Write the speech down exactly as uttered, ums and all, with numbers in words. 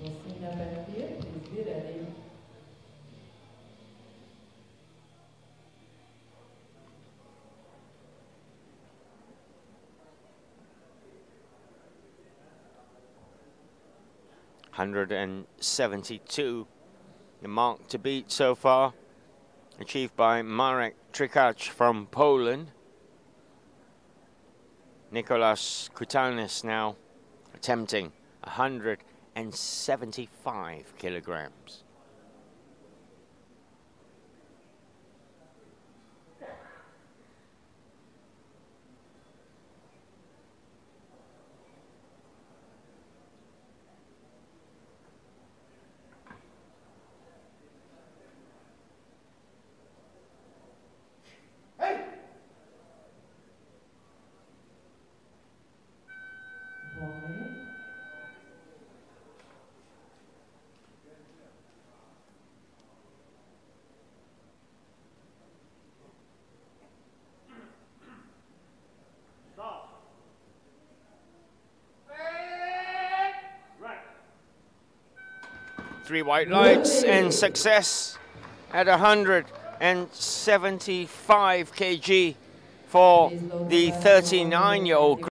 one hundred seventy-two, the mark to beat so far, achieved by Marek Trikacz from Poland. Nikolaos Gkountanis now attempting one hundred seventy-five kilograms. Three white lights and success at one hundred seventy-five kilograms for the thirty-nine-year-old.